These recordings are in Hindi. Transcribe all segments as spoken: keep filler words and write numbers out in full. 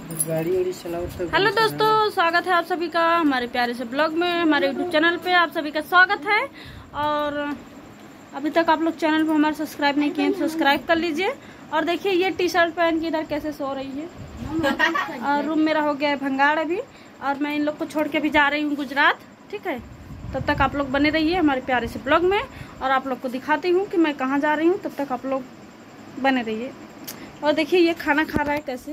गाड़ी वाड़ी चलाओ तो। हेलो दोस्तों, स्वागत है आप सभी का हमारे प्यारे से ब्लॉग में। हमारे यूट्यूब चैनल पे आप सभी का स्वागत है। और अभी तक आप लोग चैनल को हमारे सब्सक्राइब नहीं किए हैं तो सब्सक्राइब कर लीजिए। और देखिए ये टी शर्ट पहन के इधर कैसे सो रही है। और रूम मेरा हो गया है भंगाड़ अभी, और मैं इन लोग को छोड़ के भी जा रही हूँ गुजरात। ठीक है, तब तक आप लोग बने रहिए हमारे प्यारे से ब्लॉग में, और आप लोग को दिखाती हूँ कि मैं कहाँ जा रही हूँ। तब तक आप लोग बने रहिए। और देखिए ये खाना खा रहा है कैसे,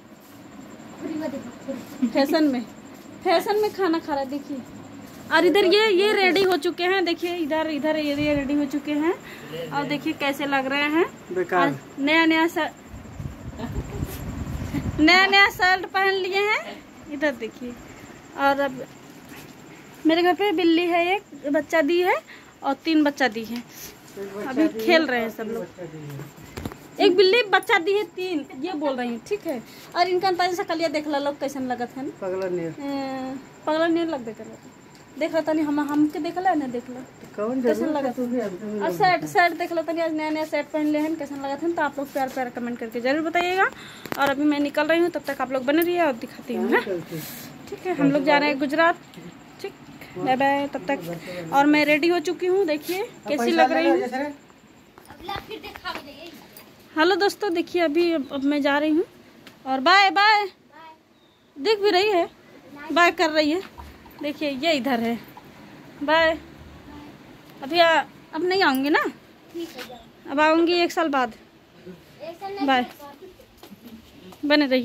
फैशन में फैशन में खाना खा रहा है देखिए। और इधर ये ये रेडी हो चुके हैं, देखिए इधर इधर ये ये रेडी हो चुके हैं। और देखिए कैसे लग रहे हैं बेकार। नया नया नया नया शर्ट पहन लिए हैं। इधर देखिए। और अब मेरे घर पे बिल्ली है, एक बच्चा दी है और तीन बच्चा दी है। अभी खेल रहे हैं सब लोग। एक बिल्ली बच्चा दी है तीन, ये बोल रही हूँ। ठीक है। और इनका अंदाजा कलिया देख ला लोग कैसन लगत है। पगला नहीं पगला नहीं लग देख देख रहा नहीं हम हमके देख ला ना देख ला कैसन लगत है। और शर्ट शर्ट देख ला तनी, आज नया नया शर्ट पहन ले हैं, कैसन लगत है। तो आप लोग प्यार प्यार कमेंट करके जरूर बताइएगा। और अभी मैं निकल रही हूँ, तब तक आप लोग बने रहिए और दिखाती हूँ। ठीक है, हम लोग जा रहे हैं गुजरात। ठीक, बाय बाय तब तक। और मैं रेडी हो चुकी हूँ, देखिए कैसी लग रही हूँ। हेलो दोस्तों, देखिए अभी अब मैं जा रही हूँ। और बाय बाय दिख भी रही है, बाय कर रही है। देखिए ये इधर है, बाय। अभी आ, अब नहीं आऊँगी ना, अब आऊँगी एक साल बाद। बाय, बने रहिए।